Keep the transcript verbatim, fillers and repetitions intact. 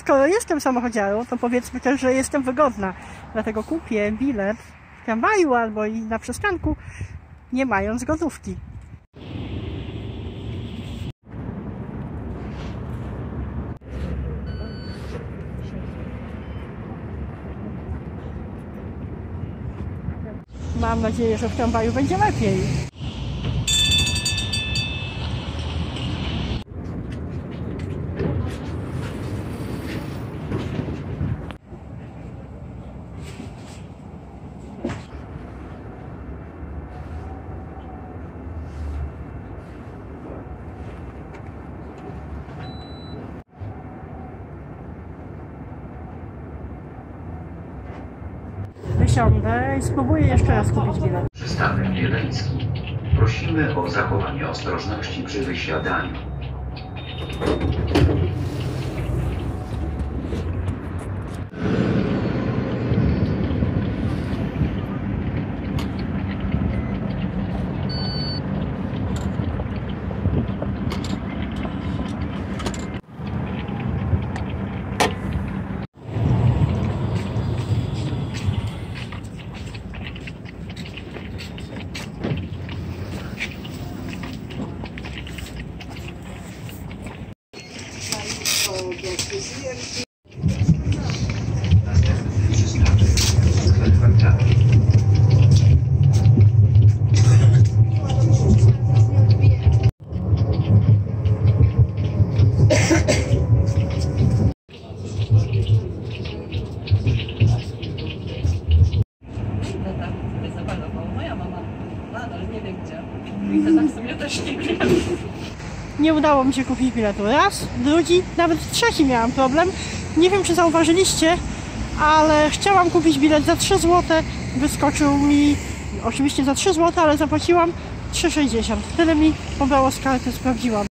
skoro jestem samochodziarą, to powiedzmy też, że jestem wygodna. Dlatego kupię bilet w tramwaju albo i na przystanku, nie mając gotówki. Mam nadzieję, że w tramwaju będzie lepiej. Wysiądę i spróbuję jeszcze raz kupić bilet. Przystanek Wieleński. Prosimy o zachowanie ostrożności przy wysiadaniu. Następny przystanek sklep Wartawy. Moja mama nadal nie wie gdzie. I to tak w sumie też nie wiem. Nie udało mi się kupić biletu. Raz, drugi, nawet trzeci miałam problem. Nie wiem, czy zauważyliście, ale chciałam kupić bilet za trzy złote. Wyskoczył mi oczywiście za trzy złote, ale zapłaciłam trzy sześćdziesiąt. Tyle mi pobrało z karty, sprawdziłam.